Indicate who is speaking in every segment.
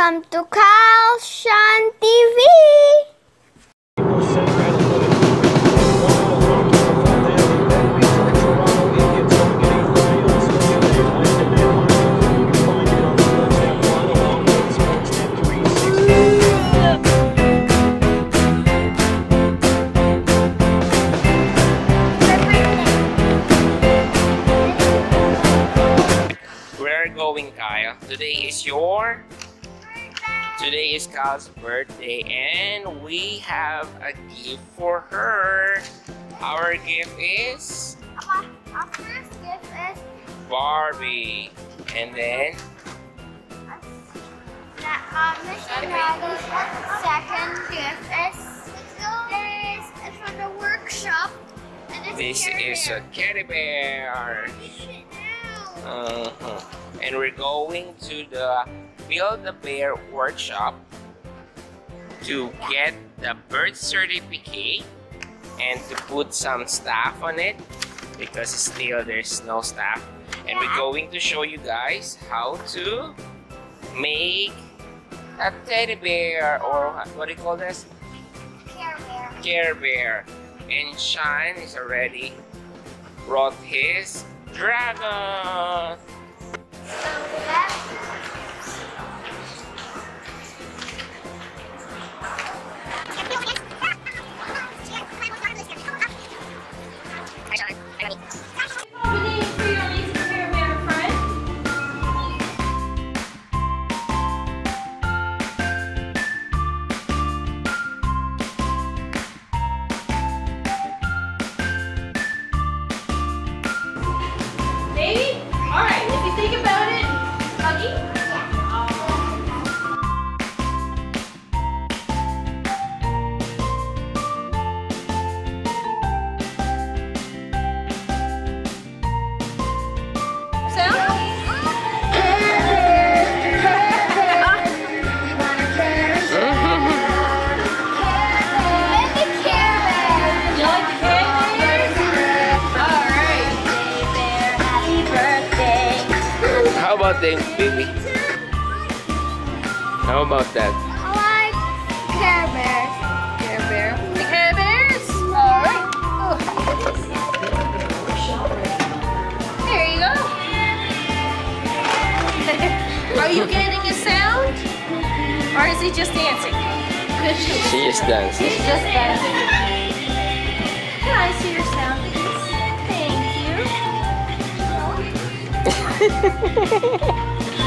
Speaker 1: Welcome to KyleSeanTV.
Speaker 2: We're going, Kyle. Today is Kyle's birthday and we have a gift for her. Our gift is
Speaker 1: Our first gift is
Speaker 2: Barbie. And then
Speaker 1: second gift is from the workshop. And
Speaker 2: this is a teddy bear. And we're going to the Build-A-Bear workshop to get the birth certificate and to put some stuff on it because still there's no stuff. And we're going to show you guys how to make a teddy bear, or what do you call this? Care Bear. And Sean is already brought his dragon. How about them, baby? How about that?
Speaker 1: I like Care Bears.
Speaker 3: Care Bear. The Care Bears? Alright. There you go. Are you getting a sound? Or is he just dancing?
Speaker 2: She is dancing.
Speaker 3: He's just dancing. Can I see your sound, please? Thank you.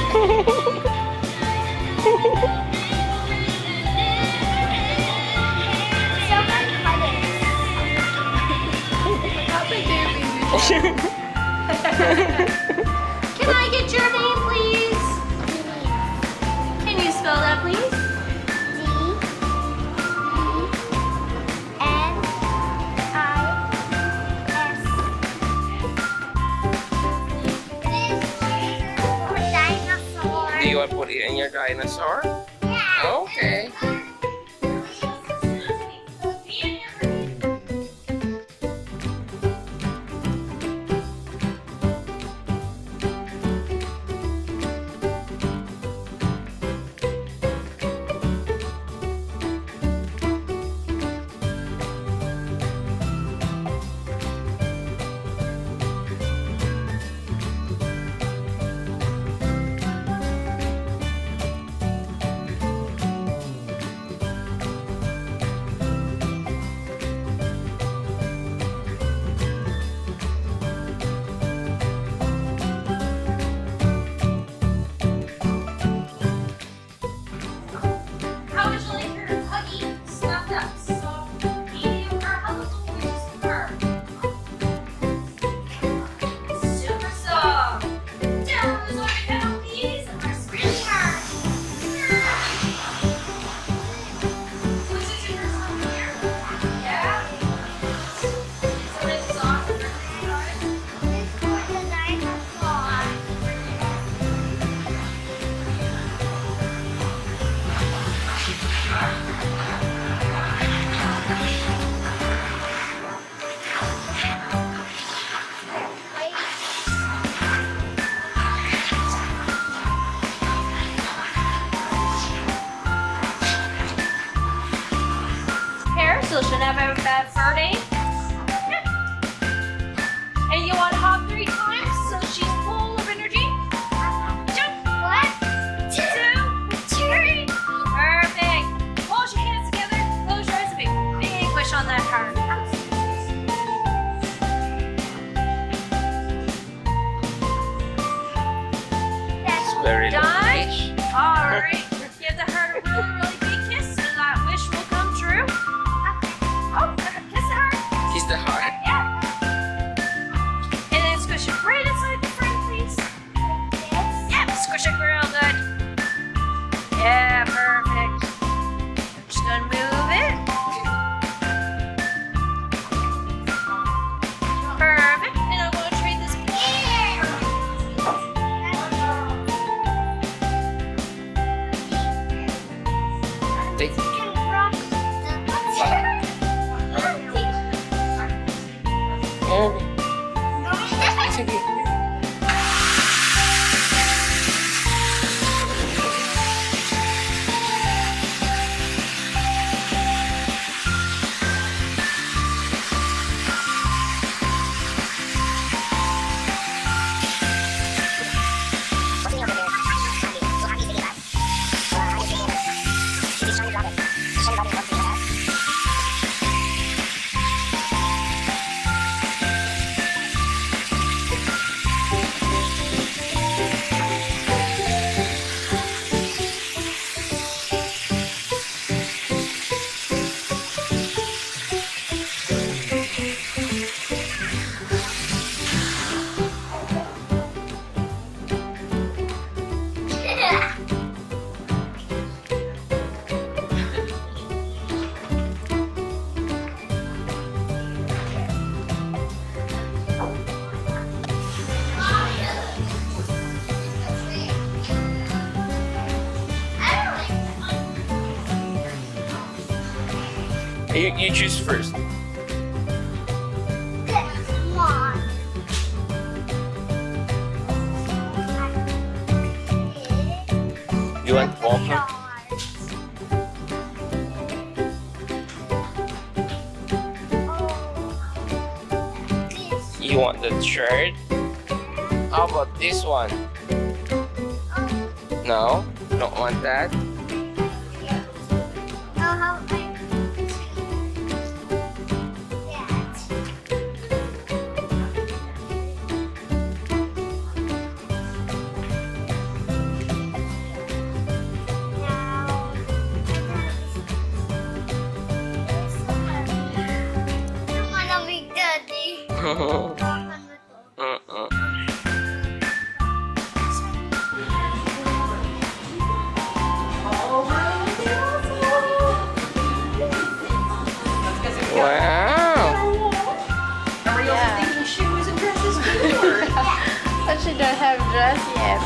Speaker 3: Can I get your name, please? Can you spell that, please?
Speaker 2: Do you want to put it in your dinosaur? Yeah. Okay.
Speaker 3: still shouldn't have a bad fur day. Yeah. And you want to hop 3 times so she's full of energy? Jump. 1, 2, 3. Perfect. Hold your hands together. Close your eyes and make a big wish on that card.
Speaker 2: Very
Speaker 3: Done?
Speaker 2: nice.
Speaker 3: Alright. Give the heart a really, really big kiss so that wish will come true. Oh, kiss the heart.
Speaker 2: Kiss the heart.
Speaker 3: Yeah. And then squish it right inside the front, please. Yeah, squish it real good. Yeah, perfect. I'm just gonna move it. Perfect. And I'm gonna trade this.
Speaker 2: Take. It's okay. You choose first. You want waffle? You want the shirt? How about this one? No? Don't want that? Wow!
Speaker 3: Are we also thinking shoes and dresses too?
Speaker 1: But she don't have dress yet.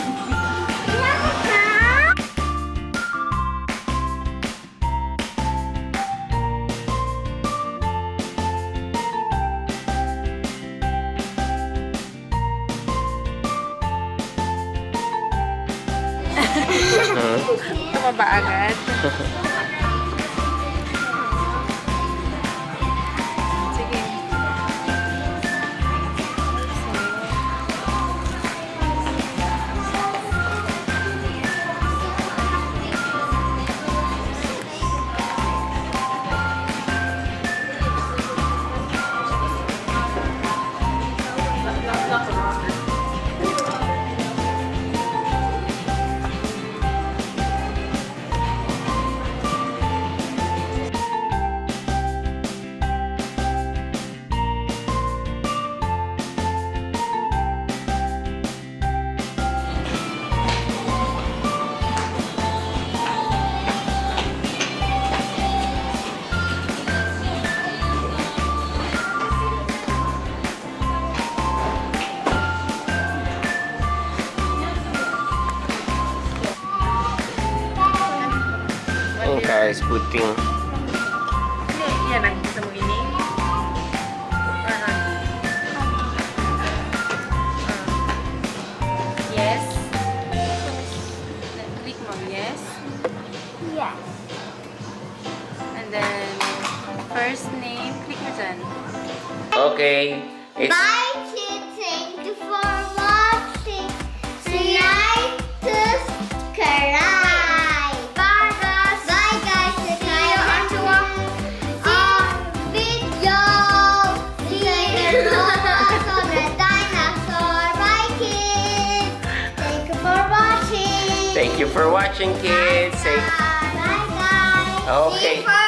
Speaker 1: Tumaba agad. Sige.
Speaker 2: Guys, puting.
Speaker 1: Yan, nakikita mo ini. Yes. Then click mo yes.
Speaker 4: Yes.
Speaker 1: And then first name. Click mo dyan.
Speaker 2: Okay. It's
Speaker 4: Bye, kids. Thank you for watching. Like to subscribe. Bye, guys. Bye, guys. See you on video. See you on the dinosaur. Bye, kids. Thank you for watching.
Speaker 2: Thank you for watching, kids. Say
Speaker 4: Bye, guys.
Speaker 2: Okay.
Speaker 4: See you for